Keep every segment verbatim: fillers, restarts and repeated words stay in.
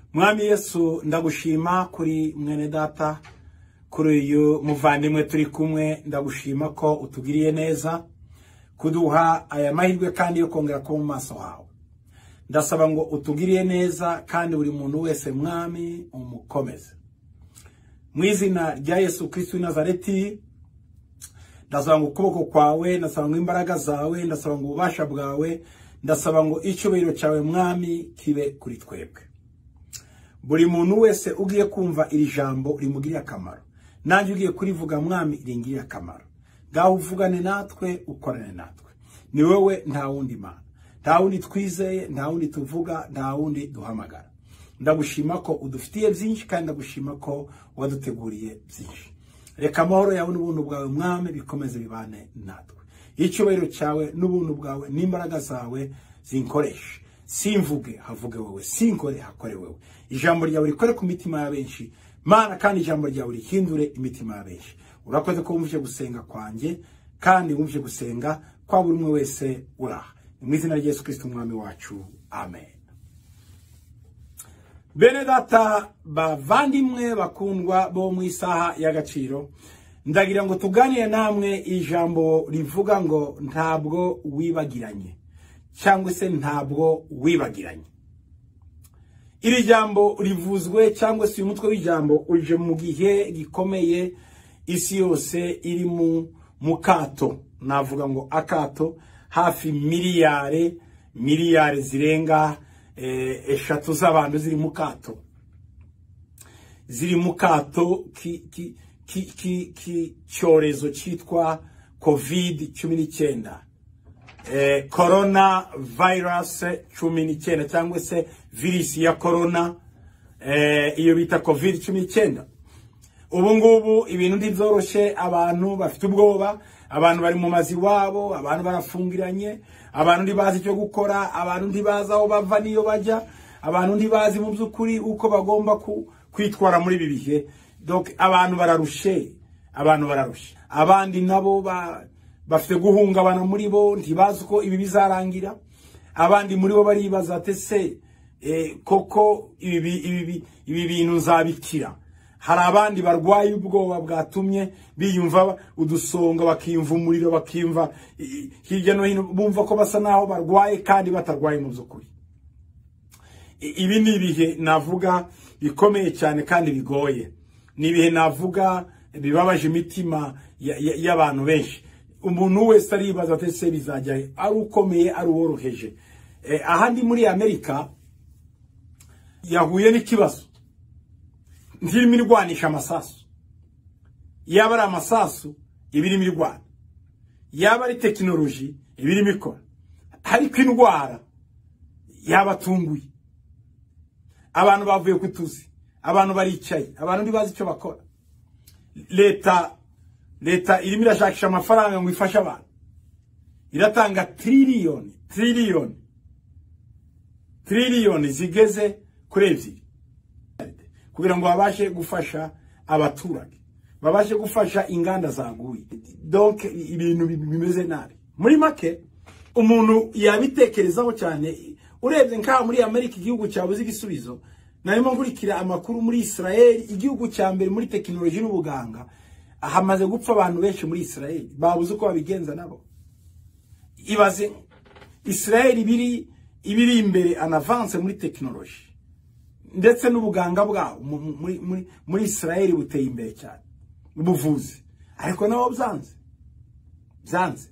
Mwami Yesu ndagushima kuri mwene data, kuri uyu muvandimwe turi kumwe, ndagushima ko utugiriye neza kuduha aya mahirwe kandi yo kongera kuba mu maso hawe. Ndasaba ngo utugiriye neza kandi buri muntu wese mwami umukomeze. Mu izina rya Yesu Kristo w'i Nazareti, ndasaba ngo ukuboko kwawe, ndasaba ngo imbaraga zawe, ndasaba ngo ububasha bwawe, ndasaba ngo icyubahiro cyawe mwami kibe kuri twebwe. Buri muntu wese ugiye kumva iri jambo rimugiriye akamaro, nanjye ugiye kurivuga mwami ringiriye akamaro. Ngaho uvugane natwe, ukorane natwe. Ni wowe nta wundi mana, nta wundi twizeye, nta wundi tuvuga, nta wundi duhamagara. Ndagushima ko udufitiye byinshi kandi ndagushima ko waduteguriye byinshi. Reka amahoro yawe n'ubuntu bwawe mwami bikomeze bibane natwe. Icyubahiro cyawe n'ubuntu bwawe n'imbaraga zawe zinkoreshe. Simvuge havuge wowe, sinkore hakore wowe. Ijambo ryawe rikore ku mitima ya benshi mana, kandi ijambo ryawe rihindure imitima ya benshi. Urakoze ko wumvise gusenga kwanjye kandi wumvise gusenga kwa buri umwe wese uraha. Mu izina rya Yesu Kristo umwami wacu, amen. Bene data bavandimwe bakundwa bo mu isaha y'agaciro, ndagira ngo tuganire namwe ijambo rivuga ngo ntabwo wibagiranye, cyangwa se ntabwo wibagiranye. Iri jambo rivuzwe cyangwa se uyu mutwe w'ijambo uje mu gihe gikomeye, isi yose iri mu mukato. Navuga ngo akato hafi miliyari miliyari zirenga eh, eshatu z'abantu ziri mu kato, ziri mu kato ki ki ki ki ki cyorezo cyitwa covid cumi n'icyenda. Eh, corona virus cumi n'icyenda cyangwa se virus ya corona, eh, iyo bita covid cumi n'icyenda. Ubu ngubu ibintu ndibyoroshye, abantu bafite ubwoba, abantu bari mu mazi wabo, abantu barafungiranye, abantu ndibazi cyo gukora, abantu ndibaza aho bava niyo bajya, abantu ndibazi mu byukuri uko bagomba ku, kwitwara muri ibi bihe. Donc abantu bararushe, abantu bararushe. Abandi nabo ba bafite guhungabana muri bo, ntibazi ko ibi bizarangira. Abandi muri bo baribaza ate se eh, koko ibi ibi ibi bintu nzabikira. Hari abandi barwaye ubwoba bwatumye biyumva udusonga, bakimva umuriro, bakimva hirya no hino, bumva ko basa naho barwaye kandi batarwaye mu byukuri. Ibi ni ibihe navuga bikomeye cyane kandi bigoye. Ni ibihe navuga bibabaje imitima y'abantu benshi. Umuntu wese aribaza ati se bizajya ari ukomeye ari uworoheje. Eh, ahandi muri Amerika yahuye n'ikibazo, ntirimo irwanisha amasasu. Yaba ari amasasu ibirimo irwana, yaba ari tekinoloji ibirimo ikora, ariko indwara yabatunguye. Abantu bavuye kutuzi, abantu baricaye, abantu ndibazi icyo bakora. Leta leta irimo irashakisha amafaranga ngo ifashe abantu, iratanga triliyoni triliyoni triliyoni zigeze kuri ebyiri kugira ngo babashe gufasha abaturage, babashe gufasha inganda zaguye. Donc ibintu bimeze nabi. Muri make umuntu yabitekerezaho cyane. Urebye nka muri Amerika igihugu cyabuze igisubizo, narimo nkurikira amakuru muri Israel, igihugu cya mbere muri tekinoloji n'ubuganga, hamaze gupfa abantu benshi muri Israel, babuze uko babigenza nabo. Ibaze Israel ibiri ibiri imbere an avance muri tekinoloji ndetse n'ubuganga bwabo muri muri muri Israel buteye imbere cyane ubuvuzi, ariko nabo byanze byanze.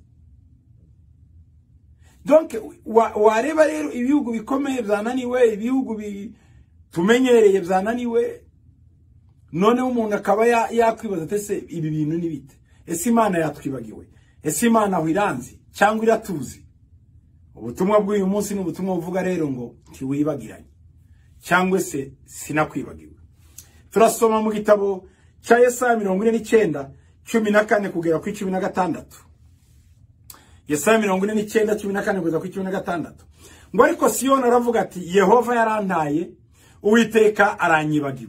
Donc wareba wa rero ibihugu bikomeye byananiwe, ibihugu tumenyereye byananiwe, none umuntu akaba yakwibaza ate se ibi bintu ni bite? Ese Imana yatwibagiwe? Ese Imana aho iranzi cyangwa iratuzi? Ubutumwa bw'uyu munsi ni ubutumwa buvuga rero ngo ntiwibagiranye, cyangwa se sinakwibagiwe. Turasoma mu gitabo cya Yesaya mirongo ine n'icyenda cumi na kane kugera ku cumi na gatandatu. Yesaya mirongo ine n'icyenda cumi na kane kugera ku cumi na gatandatu. Ngo ariko Siyoni aravuga ati Yehova yarantaye, Uwiteka aranyibagiwe.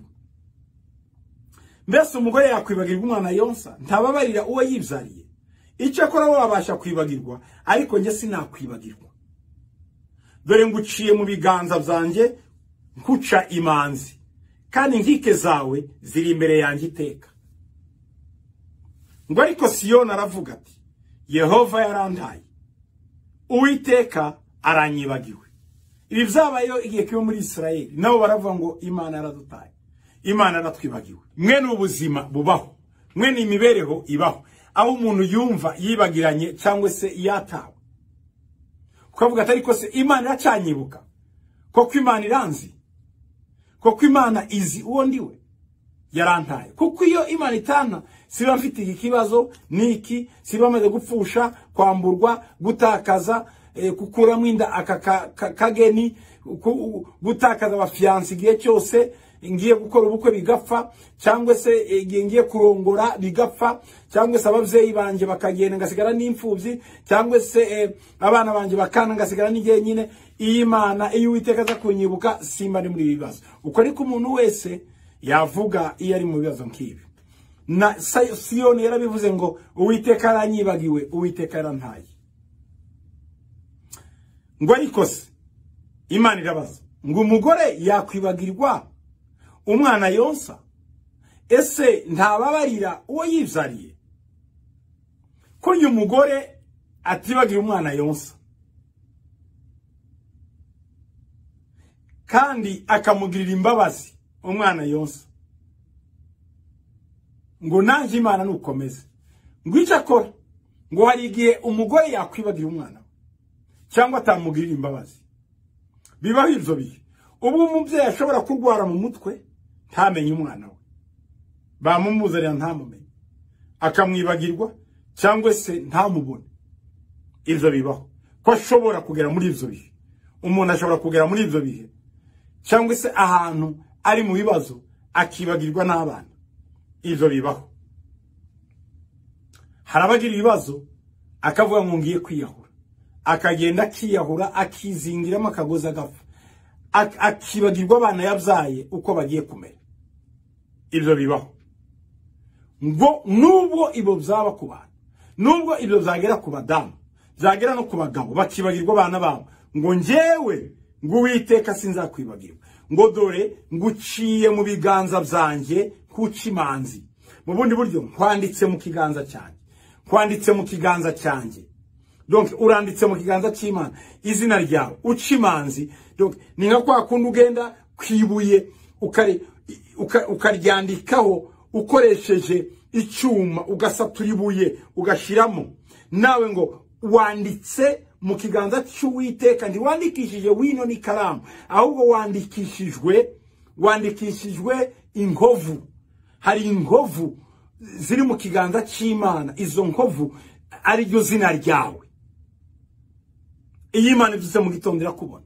Mbese umugore yakwibagirwa umwana yonsa? Ntababarira uwo yibyariye? Icyo akora bo babasha kwibagirwa, ariko nge sinakwibagirwa. Dore nguciye mu biganza byanjye nkuca imanzi, kandi inkike zawe ziri imbere yanjye iteka. Ngo ariko Siyoni aravuga ati, Yehova yarantaye, Uwiteka aranyibagiwe. Ibi byabayeho igihe kiba muri Isirayeli, nabo baravuga ngo Imana yaradutaye, Imana yaratwibagiwe. Mwene ubuzima bubaho, mwene imibereho ibaho, aho umuntu yumva yibagiranye cyangwa se yatawe. Ukavuga ati ariko se Imana iracanyibuka, koko Imana iranzi, koko Imana izi uwo ndiwe, yarantaye. Kuko iyo Imana itana, siba mfite iki kibazo niki, siba maze gupfusha, kwamburwa, gutakaza, e, kukuramo inda aka kageni, gutakaza abafiyansi igihe cyose, ngiye gukora ubukwe bigapfa, cyangwa se igihe ngiye kurongora bigapfa, cyangwa se abavyeyi banje bakagenda ngasigara n'imfuvyi, cyangwa se e, abana banje bakana ngasigara n'igihe nyine. Imana iyo Uwiteka aza kunyibuka, simba ndi muri bibazo. Uko ariko umuntu wese yavuga iyo ari mu bibazo nk'ibi. Na Siyoni yarabivuze ngo Uwiteka aranyibagiwe, Uwiteka yarantaye. Ngo ariko se Imana irabaza ngo umugore yakwibagirwa umwana yonsa? Ese ntababarira uwo yivyariye? Ko uyu mugore atibagira umwana yonsa, kandi akamugirira imbabazi umwana yonsa, ngo nanjye Imana nukomeze. Ngo icyo akora, ngo hari igihe umugore yakwibagira umwana cyangwa atamugirira imbabazi. Bibaho ibyo bihe, ubwo umubyeyi ashobora kurwara mu mutwe ntamenye umwana we, bamumuzanira ntamumenye, akamwibagirwa cyangwa se ntamubone. Ibyo bibaho, ko ashobora kugera muri ibyo bihe. Umuntu ashobora kugera muri ibyo bihe, cyangwa se ahantu ari mu bibazo akibagirwa n'abana. Ibyo bibaho. Harabagira ibibazo akavuga ngo ngiye kwiyahura, akagenda akiyahura, akizingiramo akagoza agapfa, akibagirwa abana yabyaye uko bagiye kumera. Ibyo bibaho. Ngo nubwo ibyo byaba ku bantu, nubwo ibyo byagera ku badamu, byagera no ku bagabo, bakibagirwa abana babo, ngo njyewe ngo Uwiteka sinzakwibagirwa, ngo dore nguciye mu biganza byanjye kuca imanzi. Mu bundi buryo, nkwanditse mu kiganza cyanjye, kwanditse mu kiganza cyanjye. Donc uranditse mu kiganza cy'Imana izina ryawe, uca imanzi. Donc ni nka kwa kundi ugenda kwibuye ukari ukaryandikaho ukoresheje icyuma, ugasatura ibuye ugashiramo. Nawe ngo wanditse mu kiganza cy'Uwiteka, ndi wandikishije wino n'ikaramu, ahubwo wandikishijwe wandikishijwe inkovu. Hari inkovu ziri mu kiganza cy'Imana, izo nkovu ari ryo zina ryawe. Iyi Imana ivuze mu gitondo irakubona.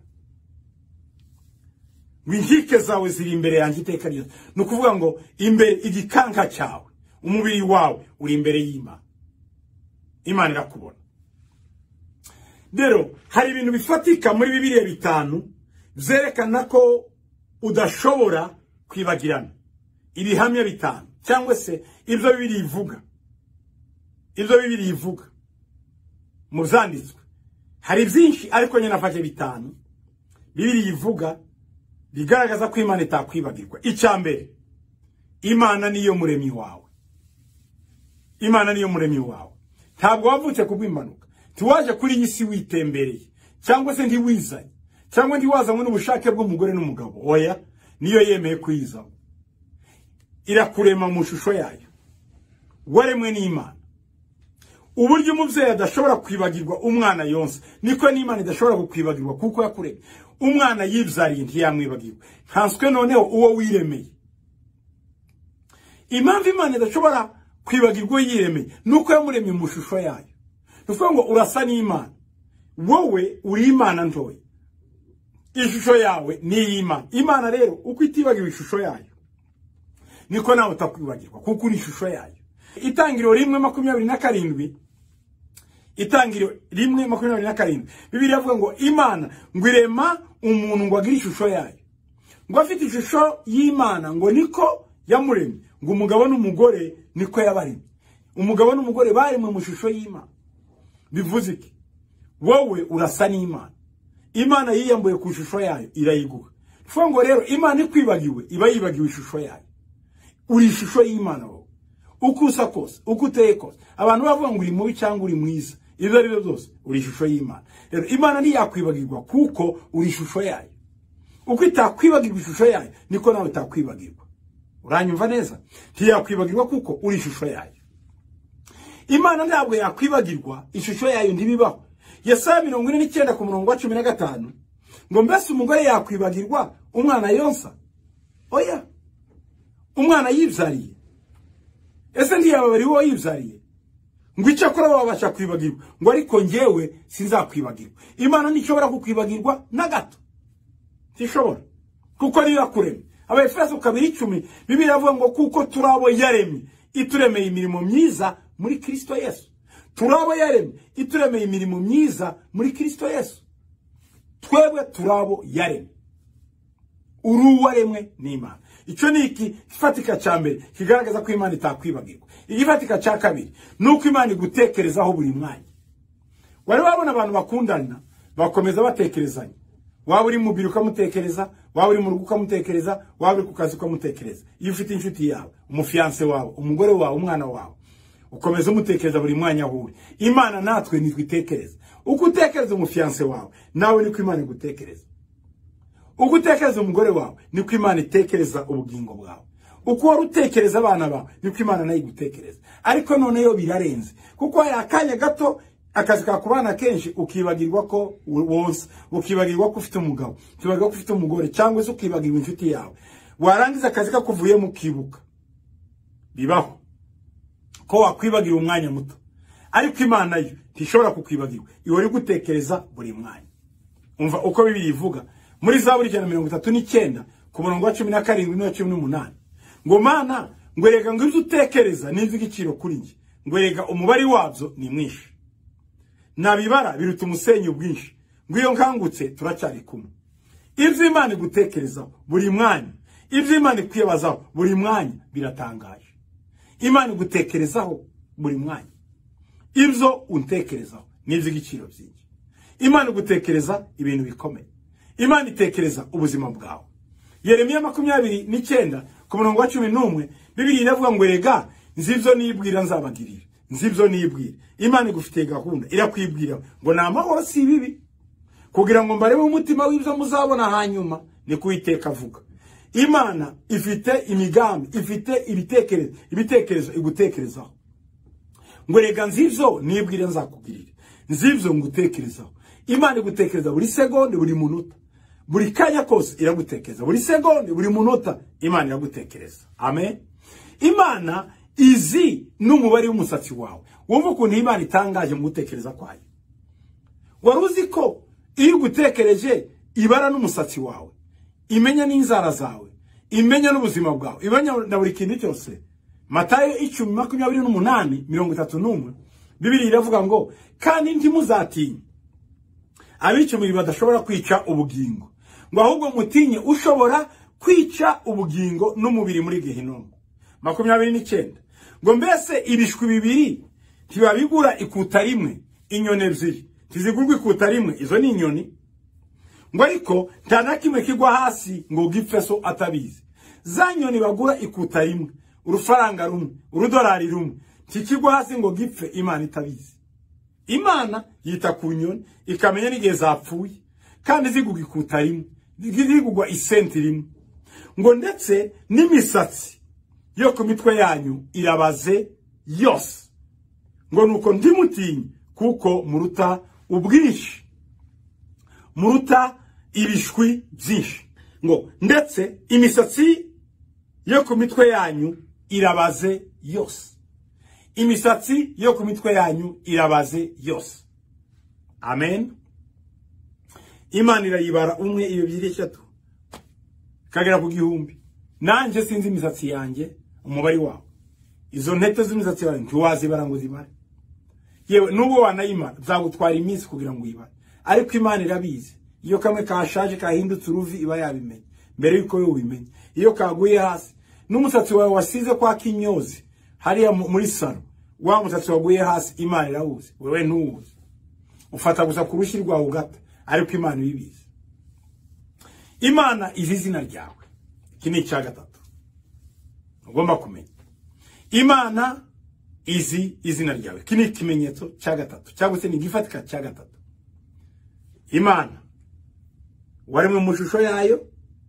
Inkike zawe ziri imbere yanjye iteka ryose. Ni ukuvuga ngo imbere igikanka cyawe, umubiri wawe uri imbere y'Imana. Imana irakubona. Rero hari ibintu bifatika muri Bibiliya bitanu byerekana ko udashobora kwibagirana. Ibihamya bitanu, cyangwa se ibyo Bibiliya ivuga, ibyo Bibiliya ivuga mu byanditswe. Hari byinshi ariko nyine nafashe bitanu Bibiliya ivuga bigaragaza ko Imana itakwibagirwa. Icyambere, Imana niyo muremyi wawe. Imana niyo muremyi wawe. Ntabwo wavutse kubw'impanuka, tiwaje kuri iyi si witembereye, cyangwa se ntiwizanye, cyangwa ntiwazanywe n'ubushake bw'umugore n'umugabo. Oya, niyo yemeye kwizamo. Irakurema mu shusho yayo, waremwe n'Imana. Uburyo umubyeyi adashobora kwibagirwa umwana yonsa, niko n'Imana idashobora kukwibagirwa kuko yakuremye. Umwana yibyariye ntiyamwibagirwa, nkanswe noneho uwo wiremeye. Impamvu Imana idashobora kwibagirwa yiremeye nuko yamuremye mu shusho yayo. Nuko ngo urasa n'Imana, wowe uri Imana ntoya, ishusho yawe ni iy'Imana. Imana rero uko itibagirwa ishusho yayo, niko nawe utakwibagirwa kuko uri ishusho yayo. Itangiriro rimwe makumyabiri na karindwi, Itangiriro rimwe makumyabiri na karindwi, Bibiliya ivuga ngo Imana ngo irema umuntu ngo agire ishusho yayo. Ngo afite ishusho y'Imana ngo niko yamuremye. Ngo umugabo n'umugore niko yabaremye. Umugabo n'umugore baremwe mu shusho y'Imana. Bivuze iki? Wowe urasa n'Imana. Imana yiyambuye ku shusho yayo irayiguha. Fo ngo rero Imana ikwibagiwe iba yibagiwe ishusho yayo. Uri ishusho y'Imana wowe. Uko usa kose, uko uteye kose. Abantu bavuga ngo uri mubi cyangwa uri mwiza. Ibyo ari byo byose uri ishusho y'Imana. Rero Imana ntiyakwibagirwa kuko uri ishusho yayo. Uko itakwibagirwa ishusho yayo niko nawe utakwibagirwa. Uranyumva neza? Ntiyakwibagirwa kuko uri ishusho yayo. Imana ntabwo yakwibagirwa ishusho yayo ntibibaho. Yesaya mirongo ine n'icyenda ku murongo wa cumi na gatanu ngo mbese umugore yakwibagirwa umwana yonsa? Oya. Umwana yibyariye. Ese ntiyababari wo yibyariye? Ngo icyo akora babasha kwibagirwa. Ngo ariko njyewe sinzakwibagirwa. Imana ntishobora kukwibagirwa na gato. Ntishobora. Kuko niyo yakuremye. Abaefeso kabiri icumi Bibiliya iravuga ngo kuko turabo yaremye ituremeye imirimo myiza muri Kristo Yesu. Turabo yaremye ituremeye imirimo myiza muri Kristo Yesu. Twebwe turabo yaremye. Uru waremwe n'Imana. Icyo ni iki gifatika cya mbere kigaragaza ko Imana itakwibagirwa. Igifatika cya kabiri nuko Imana igutekerezaho buri mwanya. Wari wabona abantu bakundana bakomeza batekerezanya. Waba uri mu biro ukamutekereza, waba uri mu rugo ukamutekereza, waba uri ku kazi ukamutekereza. Iyo ufite inshuti yawe, umufiance wawe, umugore wawe, umwana wawe, ukomeza umutekereza buri mwanya huwe. Imana natwe nitwitekereza. Uko utekereza umufiance wawe, nawe niko Imana igutekereza. Uko utekereza umugore wawe, niko Imana itekereza ubugingo bwawe. Uko wari utekereza abana bawe, niko Imana nayo igutekereza. Ariko none yo birarenze. Kuko hari akanya gato akazi kakubana kenshi ukibagirwa ko wonsa, ukibagirwa ko ufite umugabo, ukibagirwa ko ufite umugore cyangwa se ukibagirwa inshuti yawe. Warangiza akazi kakuvuye mu kibuka. Bibaho. Ko wakwibagira umwanya muto. Ariko Imana yo ntishobora kukwibagirwa. Ihora igutekereza buri mwanya. Umva uko Bibiliya ivuga muri Zaburi ijana na mirongo itatu n'icyenda ku murongo wa cumi na karindwi na cumi n'umunani. Ngo Mana ngo erega ngo ibyo utekereza n'ibyo igiciro kuri njye. Ngo erega umubari wabyo ni mwinshi. Nabibara biruta umusenyi ubwinshi. Ngo iyo nkangutse turacyari kumwe. Ibyo Imana igutekerezaho buri mwanya, ibyo Imana ikwibazaho buri mwanya biratangaje. Imana igutekerezaho buri mwanya. Ibyo untekerezaho n'ibyo igiciro byinshi. Imana igutekereza ibintu bikomeye. Imana itekereza ubuzima bwawe. Yeremiya makumyabiri n'icyenda ku murongo wa cumi n'umwe Bibiliya iravuga ngo erega nzibyo nibwira nzabagirira. Nzibyo nibwira. Imana igufitiye gahunda irakwibwira ngo namahoro si bibi. Kugira ngo mbarebe umutima w'ibyo muzabona hanyuma ni kuiteka avuga. Imana ifite imigambi, ifite ibitekerezo, ibitekerezo igutekerezaho. Ngo rega nzibyo nibwira nzakugirira. Nzibyo ngutekerezaho. Imana igutekereza buri segonde buri munota. Buri kanya kose iragutekereza. Buri segonde buri munota Imana iragutekereza. Amen. Imana izi n'umubare w'umusatsi wawe. Wumva ukuntu Imana itangaje mu gutekereza kwayo. Wari uzi ko iyo ugutekereje ibara n'umusatsi wawe, imenya n'inzara zawe, imenya n'ubuzima bwawe, imenya na buri kintu cyose. Matayo icumi makumyabiri n'umunani mirongo itatu n'umwe Bibiliya iravuga ngo kandi ntimuzatinye abicumuri badashobora kwica ubugingo, ngo ahubwo mutinye ushobora kwica ubugingo n'umubiri muri Gehinomu. makumyabiri n'icyenda ngo mbese ibishwi bibiri ntibabigura ikuta rimwe, inyoni ebyiri ntizigurwa ikuta rimwe, izo ni inyoni. Ngo ariko nta na kimwe kigwa hasi ngo gipfe so atabizi. Za nyoni bagura ikuta rimwe, urufaranga rumwe, urudolari rumwe, ntikigwa hasi ngo gipfe Imana itabizi. Imana yita ku nyoni ikamenya n'igihe zapfuye, kandi zigugwa ikuta rimwe, zigugwa isenti rimwe. Ngo ndetse n'imisatsi yo ku mitwe yanyu irabaze yose. Ngo nuko ndimutinye kuko muruta ubwinshi, muruta ibishwi byinshi. Ngo ndetse imisatsi yo ku mitwe yanyu irabaze yose. Imisatsi yo ku mitwe yanyu irabaze yose. Amen. Imana irayibara umwe iyo ebyiri eshatu kagera ku gihumbi. Nanje sinzi imisatsi yanjye umubari wawe. Izo ntete z'imisatsi yawe ntiwazibara ngo zibare. Yewe nubwo wanayimara zagutwara iminsi kugira ngo uyibare. Ariko Imana irabizi. Iyo kamwe kashaje kahindutse uruvi iba yabimenye mbere yuko yo ubimenye. Iyo kaguye hasi n'umusatsi wawe wasize kwa kinyozi hariya muri saro, wa musatsi waguye hasi Imana irawuzi, wewe ntuwuzi. Ufata gusa kurushi rwawe ugata, ariko Imana ibizi. Imana izi izina ryawe. Iki ni icya gatatu ugomba kumenya. Imana izi izina ryawe. Iki ni ikimenyetso cya gatatu cyangwa se ni igifatika cya gatatu. Imana waremwe mu shusho yayo,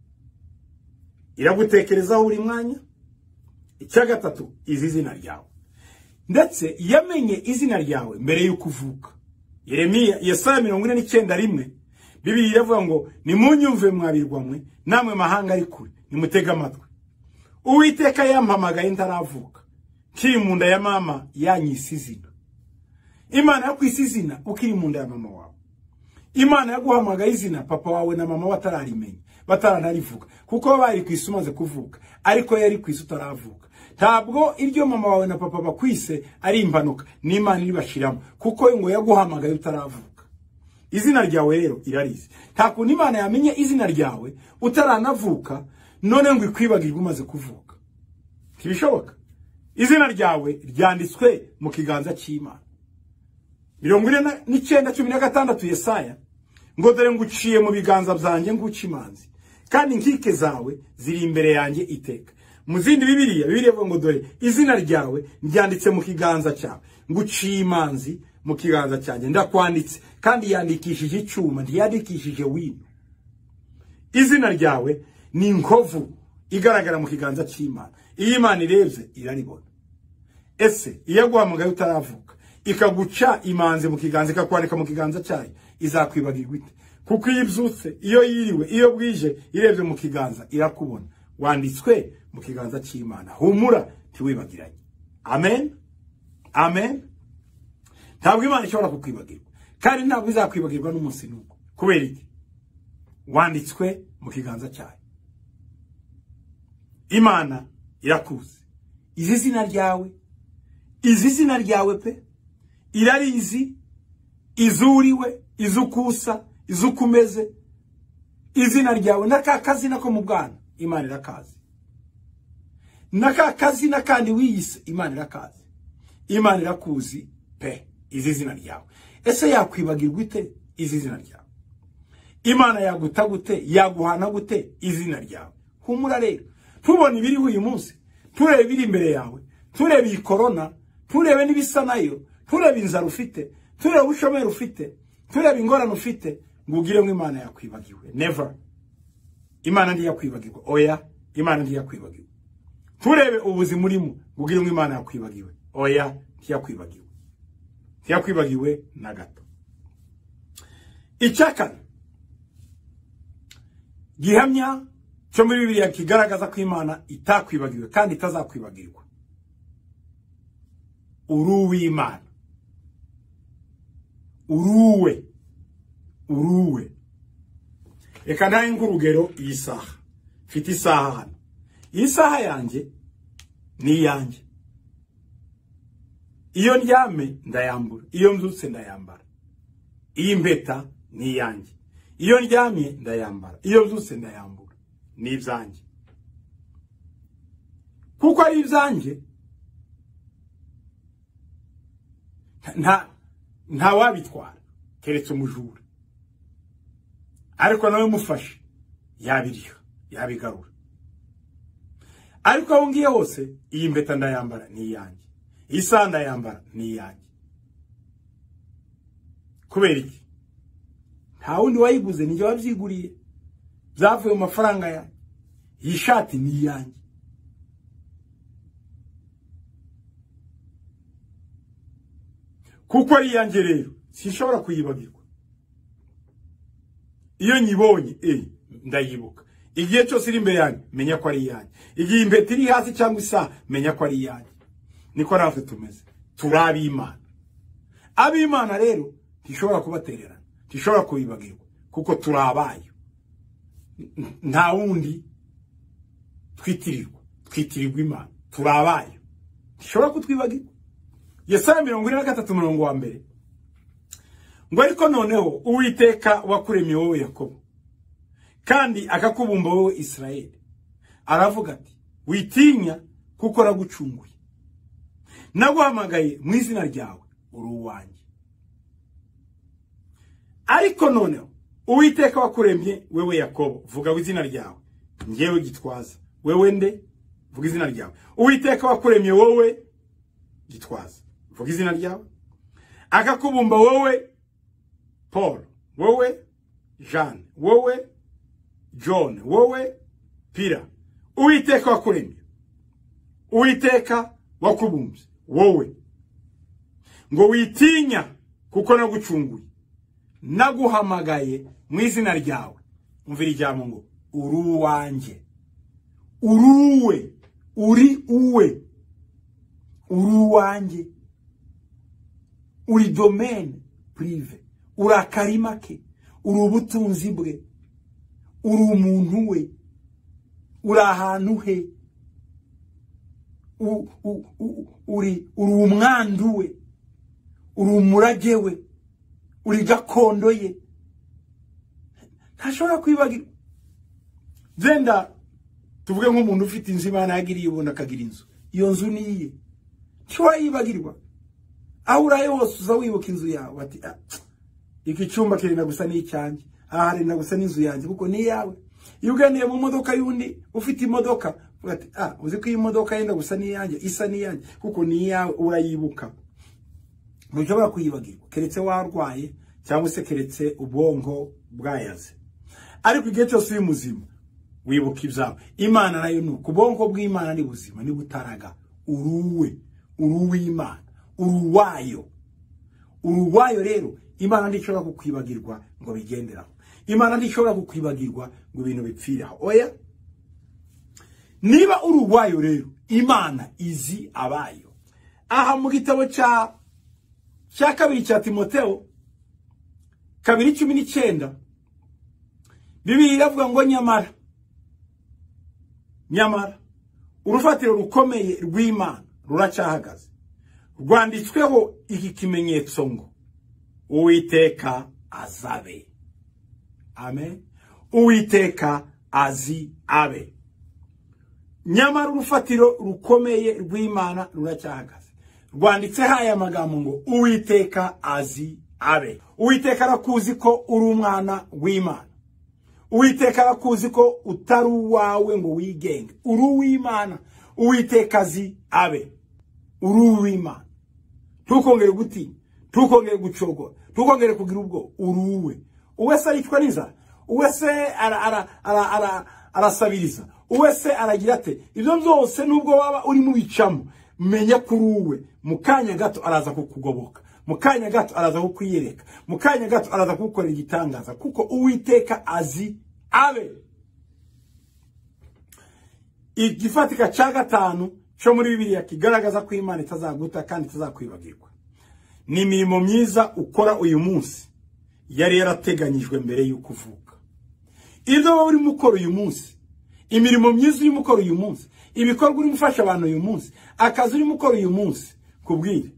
iragutekerezaho buri mwanya. Icya gatatu izi izina ryawe, ndetse yamenye izina ryawe mbere y'uko uvuka. Yeremiya Yesaya mirongo ine n'icyenda rimwe Bibiliya iravuga ngo nimunyumve mwabirwamwe namwe mahanga ari kure nimutega amatwi. Uwiteka yampamagaye ntaravuka, kiri mu nda ya mama yanyise izina. Imana yakwise izina ukiri mu nda ya mama wawe. Imana yaguhamagaye izina papa wawe na mama batararimenya, bataranarivuga, kuko bari kwisi umaze kuvuka, ariko yari kwisi utaravuka. Ntabwo iryo mama wawe na papa bakwise ari impanuka, ni Imana iribashiramo, kuko ngo yaguhamagaye utaravuka. Izina ryawe rero irarizi. Nta kuntu Imana yamenye izina ryawe utaranavuka none ngo ikwibagirwe umaze kuvuka. Ntibishoboka. Izina ryawe ryanditswe mu kiganza cy'Imana. mirongo ine n'icyenda cumi na gatandatu Yesaya ngo dore nguciye mu biganza byanjye nguca imanzi, kandi inkike zawe ziri imbere yanjye iteka. Mu zindi Bibiliya Bibiliya ivuga ngo dore izina ryawe ryanditse mu kiganza cyawe, nguciye imanzi mu kiganza cyanjye, ndakwanditse kandi yandikishije icyuma, ntiyandikishije wino. Izina ryawe ni inkovu igaragara mu kiganza cy'Imana. Iyo Imana irebye iraribona. Ese iyo guhamagaye utaravuka ikaguca imanzi mu kiganza, ikakwandika mu kiganza cyayo, izakwibagirwa ite? Kuko iyo ibyutse, iyo yiriwe, iyo bwije, irebye mu kiganza irakubona. Wanditswe mu kiganza cy'Imana. Humura ntiwibagiranye. Amen. Amen. Ntabwo Imana ishobora kukwibagirwa, kandi ntabwo izakwibagirwa n'umunsi n'ubwo. Kubera iki? Wanditswe mu kiganza cyayo. Imana irakuzi. Izi izina ryawe, izi izina ryawe pe, irarizi, izuriwe, izukusa, izukumeze. Izina ryawe naka kazina ko mu bwana, Imana irakazi. Naka kazina kandi wiyise, Imana irakazi. Imana irakuzi pe, izi izina ryawe. Ese yakwibagirwa ite izi izina ryawe? Imana yaguta gute, yaguhana gute izina ryawe? Humura rero. Tubona ibiri uyu munsi, turebe biri imbere yawe, turebe iyi corona, turebe n'ibisa nayo, turebe inzara ufite, turebe ubushomeri ufite, turebe ingorane ufite, ngugire ngo Imana yakwibagiwe. Never. Imana ndi yakwibagirwa. Oya, Imana ndi yakwibagirwa. Turebe ubuzima urimo, ngugire ngo Imana yakwibagiwe. Oya, ntiyakwibagiwe. Ntiyakwibagiwe na gato. Icyakane gihamya cyo muri Bibiliya kigaragaza ko Imana itakwibagiwe kandi itazakwibagirwa. Uruwe Imana. Uruwe. Uruwe. Reka naye ngurugero iyi saha. Mfite isaha hano. Iyi saha yanjye ni yanjye. Iyo ndyame ndayambura, iyo mbyutse ndayambara. Iyi mpeta ni yanjye. Iyo ndyamye ndayambara, iyo mbyutse ndayambura. Ni ibyanjye. Kuko ari ibyanjye, nta nta wabitwara keretse umujura. Ariko nawe mufashe yabiriha, yabigarura. Ariko aho ngiye hose, iyi mpeta ndayambara ni yanjye. Isa ndayambara ni yanjye. Kubera iki? Nta wundi wayiguze, ni jye wabyiguriye. Byavuye mu mafaranga yanjye. Iyi shati ni yanjye. Kuko ari yanjye rero, sinshobora kuyibagirwa. Iyo nyibonye, eh, ndayibuka. Igihe cyose iri imbere yanjye, menya ko ari yanjye. Igihe impeta iri hasi cyangwa isa, menya ko ari yanjye. Niko natwe tumeze. Turabi Imana. Abi Imana rero ntishobora kubatererana, ntishobora kubibagirwa, kuko turabayo. Nta wundi twitirirwa, twitirirwa Imana. Turabayo. Ntishobora kutwibagirwa. Yesaya mirongo ine na gatatu umurongo wa mbere. Ngo ariko noneho Uwiteka wakuremye wowe Yakobo, kandi akakubumba wowe Israeli, aravuga ati witinya kuko nagucunguye. Naguhamagaye mu izina ryawe, uri uwanjye. Ariko noneho Uwiteka wakuremye wewe Yakobo, vuga izina ryawe. Ngewe Gitwaza, wewe nde? Vuga izina ryawe. Uwiteka wakuremye wowe Gitwaza, vuga izina ryawe. Akakubumba wowe Paul, wowe Jean, wowe John, wowe Pira. Uwiteka wakuremye, Uwiteka wakubumbye wowe, ngo witinya kuko nagucunguye, naguhamagaye mu izina ryawe. Umvira ijambo ngo uri uwanjye, uruwe, uri uwe, uri uwanjye, uri domaine prive, uri akarima ke, uri ubutunzi bwe, uri umuntu we, uri ahantu he, uri umwandu we, uri umurage we, uri gakondo ye. Ntashobora kwibagirwa. Zenda tuvuge nk'umuntu ufite inzu Imana yagiriye ubona akagira inzu, iyo nzu niye, cyo yibagirwa. Aho uraye hose uza wibuka inzu yawe, bati ah, iki cyumba kirina gusa n'icyanjye, aha hari na gusa n'inzu yanjye kuko ni yawe. Iyo uganiye mu modoka yundi ufite imodoka, bati ah, uzi ko iyi modoka yenda gusa n'iyanjye, isa n'iyanjye kuko ni yawe, urayibuka. Ntushobora kuyibagirwa keretse warwaye cyangwa se keretse ubwonko bwayaze. Ariko igihe cyose uri muzima wibuka ibyawe. Imana nayo nuko, ubwonko bw'Imana ni buzima, ni butaraga. Uruwe, uruw'Imana, uruwayo, uruwayo rero. Imana ndishobora kukwibagirwa ngo bigenderaho. Imana ndishobora kukwibagirwa ngo ibintu bipfiraho. Oya, niba uruwayo rero, Imana izi abayo. Aha mu gitabo cya cya kabiri cya Timotheo kabiri cumi n'icyenda, Bibiliya iravuga ngo nyamara nyamara urufatiro rukomeye rw'Imana ruracyahagaze, rwanditsweho iki kimenyetso ngo Uwiteka azabe. Amen. Uwiteka azi abe. Nyamara urufatiro rukomeye rw'Imana ruracyahagaze, rwanditse haya magambo ngo Uwiteka azi abe. Uwiteka arakuzi ko uri umwana w'Imana. Uwiteka arakuzi ko utari uwawe ngo wigenge, uri uw'Imana. Uwiteka azi abe, uri uw'Imana. Ntukongere gutinya, ntukongere gucogora, ntukongere kugira ubwo, uri uwe. Uwese aricwa n'inzara, uwese ara ara ara ara arasabiriza, uwese aragira ate. Ibyo byose nubwo waba uri mu bicamo, menya kuri uwe. Mukanya gato araza kukugoboka, mukanya gato araza kukwiyereka, mukanya gato araza kugukorera igitangaza, kuko Uwiteka azi abe. Igifatika cya gatanu cyo muri Bibiliya kigaragaza ko Imana itazaguta kandi itazakwibagirwa ni imirimo myiza ukora uyu munsi yari yarateganyijwe mbere y'uko uvuka. Ibyo wowe uri mukora uyu munsi, imirimo myiza uri mukora uyu munsi, ibikorwa uri gufasha abantu uyu munsi, akazi uri mukora uyu munsi, kubwire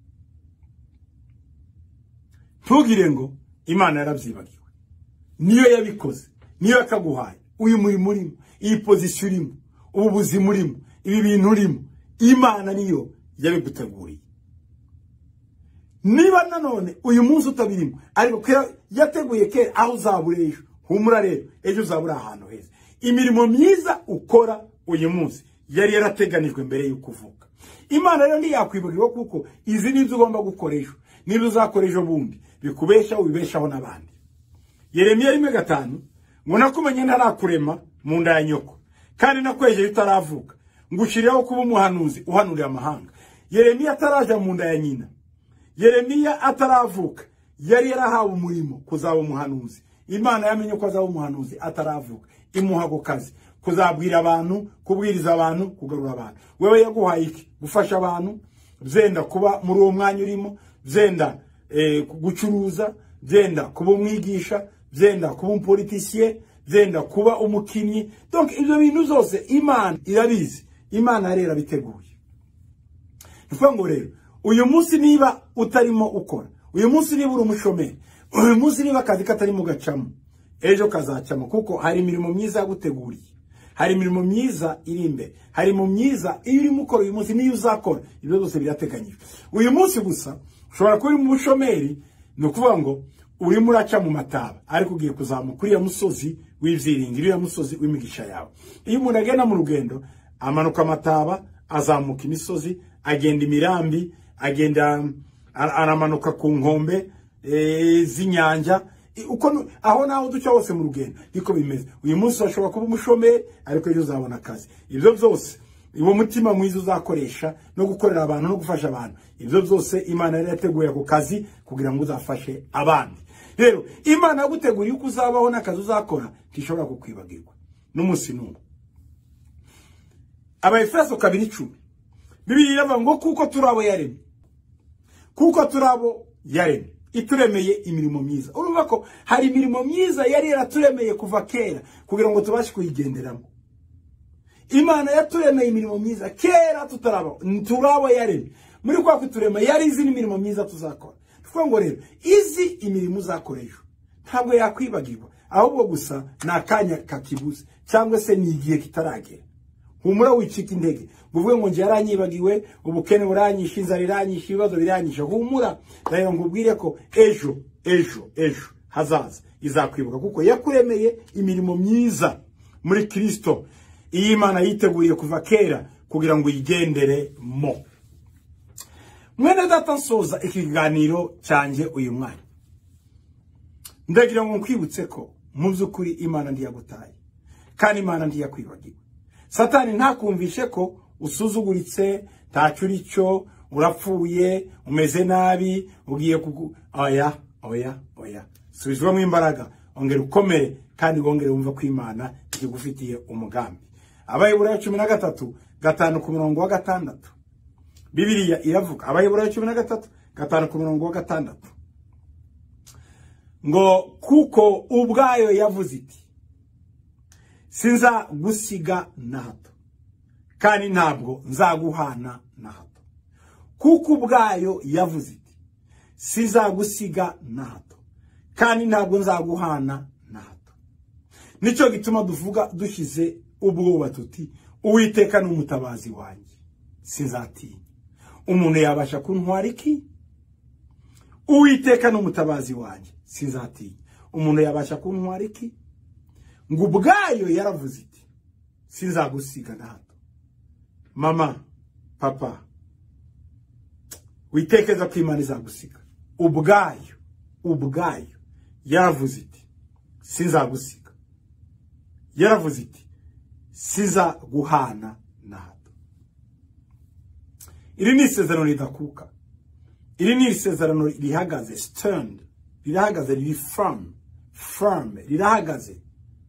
ntugire ngo Imana yarabyibagiwe. Niyo yabikoze, niyo yakaguhaye uyu murimo urimo, iyi position urimo, ubu buzima urimo, ibi bintu urimo, Imana niyo yabiguteguriye. Niba nanone uyu munsi utabirimo, ariko yateguye ke aho uzabura ejo, humura rero ejo uzabura ahantu heza. Imirimo myiza ukora uyu munsi yari yarateganijwe mbere y'uko uvuka. Imana rero ntiyakwibagirwa kuko izi nibyo ugomba gukora ejo, nibyo uzakora ejo bundi, bikubesha ubibeshaho n'abandi. Yeremiya rimwe gatanu ngo nakumenye ntarakurema mu nda ya nyoko, kandi nakwejeje utaravuka, ngushiriyeho kuba umuhanuzi uhanurira amahanga. Yeremiya ataraja mu nda ya nyina, Yeremiya ataravuka, yari yarahawe umurimo kuzaba umuhanuzi. Imana yamenye ko azaba umuhanuzi ataravuka, imuha go kazi kuzabwira abantu, kubwiriza abantu, kugarura abantu. Wewe yaguhaye iki? Gufasha abantu, zenda kuba muri uwo mwanya urimo, zenda eh, gucuruza, zenda kuba umwigisha, zenda kuba umupoliticier, zenda kuba umukinyi. Donc ibyo bintu zose Imana irabizi, Imana rero biteguye. Nifango rero uyu munsi niba utarimo ukora, uyu munsi niba uri umushomeri, uyu munsi niba akazi katarimo gacamo, ejo kazacamo, kuko hari imirimo myiza yaguteguriye, hari imirimo myiza iri imbere, hari imirimo myiza iri mukora uyu munsi niyo uzakora. Ibyo byose birateganyijwe. Uyu munsi gusa ushobora kuba uri mu bushomeri, no kuvuga ngo uri muraca mu mataba ariko ugiye kuzamuka uriya musozi w'ivyiringiro, uriya musozi w'imigisha yawe. Iyo umuntu agenda mu rugendo amanuka amataba, azamuka imisozi, agenda imirambi, agenda aramanuka ku nkombe e, z'inyanja, uko aho naho duca hose mu rugendo niko bimeze. Uyu munsi washobora kuba umushomeri ariko ejo uzabona akazi. Ibyo byose iwo mutima mwiza uzakoresha no gukorera abantu no gufasha abantu, ibyo byose Imana yari yateguye ku kazi kugira ngo uzafashe abandi. Rero Imana yaguteguriye uko uzabaho n'akazi uzakora ntishobora kukwibagirwa n'umunsi n'umwe. Abaefeso kabiri icumi Bibiliya iravuga ngo kuko turabo yaremye, kuko turabo yaremye ituremeye imirimo myiza. Urumva ko hari imirimo myiza yari yaraturemeye kuva kera kugira ngo tubashe kuyigenderamo. Imana yaturemeye imirimo myiza kera tutarabo, turabo yaremye. Muri kwa kuturema yari izi imirimo myiza tuzakora. Tuvuga ngo rero izi imirimo uzakoresha ntabwo yakwibagirwa, ahubwo gusa nakanya kakibuze cyangwa se ni igihe kitaragera. Humura wicika intege uvuge ngo nje yaranyibagiwe, ubukene buranyisha, inzara iranyisha, ibibazo biranyisha. Humura rero ngubwire ko ejo ejo ejo hazaza izakwibuka kuko yakuremeye imirimo myiza muri Kristo. Iyi Imana yiteguriye kuva kera kugira ngo yigendere mo. Mwene data nsoza ikiganiro cyanjye uyu mwanya, ndagira ngo nkwibutse ko mu by'ukuri Imana ndiyagutaye kandi Imana ndiyakwibagiwe. Satani ntakumvishe ko usuzuguritse, ntacyo urapfuye, umeze nabi, ugiye kugu oya oya oya subizwamo imbaraga, ongera ukomere kandi wongere wumva ko Imana igufitiye umugambi. Abayibura cumi na gatatu gatanu ku murongo wa gatandatu Bibiliya iravuga, Abayibura cumi na gatatu gatanu ku murongo wa gatandatu ngo kuko ubwayo yavuze iti sinza gusiga na hato kandi ntabwo nzaguhana na hato. Kuko ubwayo yavuze iti sinza gusiga na hato kandi ntabwo nzaguhana na hato. Nico gituma duvuga dushize ubwoba tuti Uwiteka n'umutabazi wanjye sinzatinya. Umuntu yabasha kuntwara iki? Uwiteka n'umutabazi wanjye sinzatinya. Umuntu yabasha kuntwara iki? Ngo ubwayo yaravuze iti sinzagusiga na hato. Mama, papa, witekeza ko Imana izagusiga. Ubwayo ubwayo yaravuze iti sinzagusiga. Yaravuze iti siza guhana na hato. Iri ni isezerano ridakuka. Iri ni isezerano rihagaze, stern, rirahagaze, riri firm, firm, rirahagaze,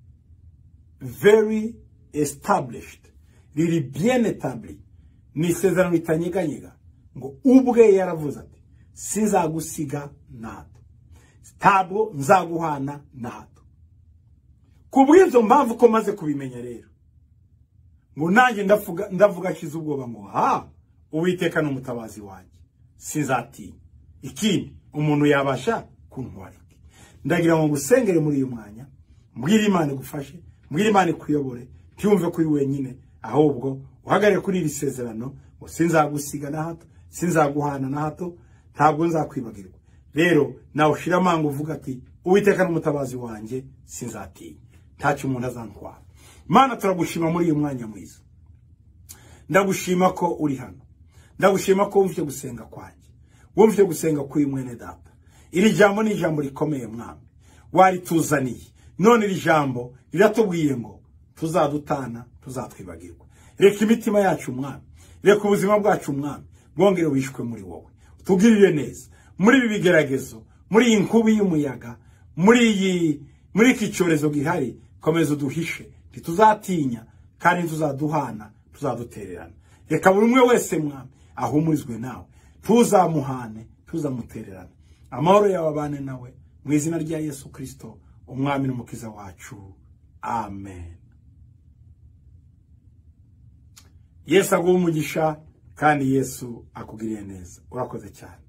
very established, riri bien établi. Ni isezerano ritanyeganyega ngo ubwe yaravuze ati sinzagusiga na hato, ntabwo nzaguhana na hato. Kubw'izo mpamvu ko maze kubimenya rero ngo nanjye ndavuga ndavuga kiza ubwoba ngo ha Uwiteka n'umutabazi wanjye sinzatinya. Ikindi umuntu yabasha kuntwara iki? Ndagira ngo ngusengere muri uyu mwanya, mbwira Imana igufashe, mbwira Imana ikuyobore, ntiwumve kuri wenyine, ahubwo uhagarare kuri iri sezerano ngo sinzagusiga na hato, sinzaguhana na hato, ntabwo nzakwibagirwa. Rero nawe ushira amangu uvuga ati Uwiteka n'umutabazi wanjye sinzatinya, ntacyo umuntu azantwara. Mana turagushima muri uyu mwanya mwiza. Ndagushima ko uri hano. Ndagushima ko wumvise gusenga kwanjye. Wumvise gusenga kuri mwene data. Iri jambo ni ijambo rikomeye mwami. Wari tuzaniye. None iri jambo riratubwiye ngo tuzadutana, tuzatwibagirwa. Reka imitima yacu mwami, reka ubuzima bwacu mwami bwongere wishwe muri wowe. Tugirire neza muri ibi bigeragezo, muri iyi nkubi y'umuyaga, muri iyi muri iki cyorezo gihari, komeza uduhishe. Ntituzatinya kandi ntituzaduhana, tuzadutererana. Reka buri umwe wese mwami ahumurizwe nawe, tuzamuhane, tuzamutererana. Amahoro yawe abane nawe mu izina rya Yesu Kristo umwami n'umukiza wacu. Amen. Yesu aguhe umugisha kandi Yesu akugiriye neza. Urakoze cyane.